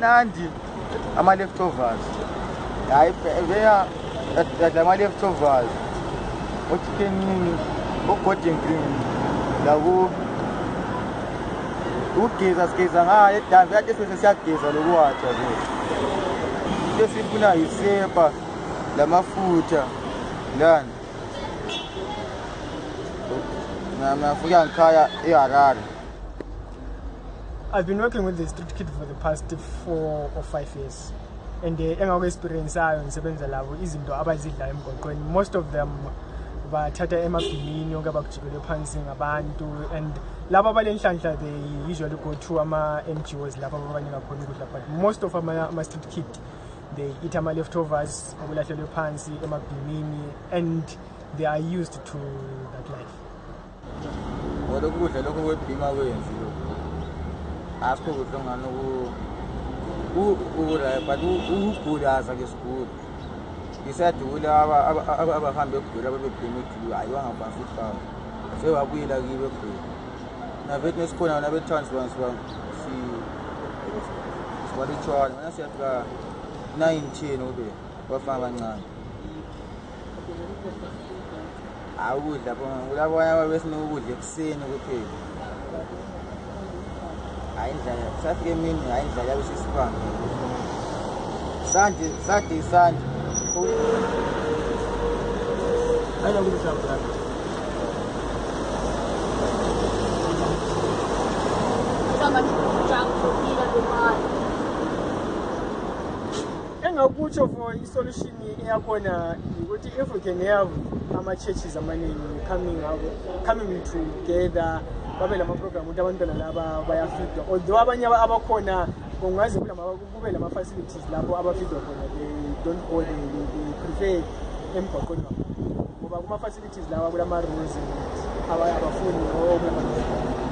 amnandi ama-leftovers. Hayi beya ama-leftovers ochickenini ogolden green laku ukugeza ngayo edambi kade siyageza lokuwatsha nje. Into sifuna yisepa lamafutha lana. Nafika ngikhaya eHarare. I've been working with the street kid for the past 4 or 5 years, and engakwe-experience ayo ngisebenza labo izinto abazidlayo emgwaqweni. Most of them bathatha emabhimini onke bakujikele phansi ngabantu, and laba abalenhlanhla they usually go to ama-NGOs lapho ababanika khona ukudla, but most of ama-street kid they eat ama-leftovers okulahlelwe phansi emabhimini, and they are used to that life. Lokhu kudla lokho kwebhima kwenzi lokho asikho kudla ngani but ukugulaza ke sigula ngisadula abahambe egula abebhima egula hayi wangaphansi ifaka sewabuyela kibe egula nabethi nesikhona nabe-transplants sibalutshwana mana siyafika 9-10 ube bafana abancane. Ukudla kulabanye ababesinika ukudla ekuseni kuphela. Hayi indlela kusafika emini, hayi indlela yabe sisibanga sanje Hayi ukudla mhlawumbe engakutsho for i-solution eyakhona ukuthi if we can have ama-churches amaningi coming together babe lama-program ukuthi abantwana laba bayafidwa, although abanye abakhona kungaze kube lama-facilities lapho abafidwa khona they don't go there, they prefer emgwaqweni wabo ngoba kuma-facilities lawa kulama-rules abafuni